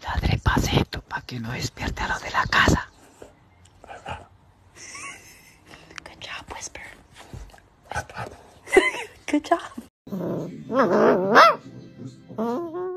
Ladre pasito para que no despierte a los de la casa. Good job, Whisper. Whisper. Good job.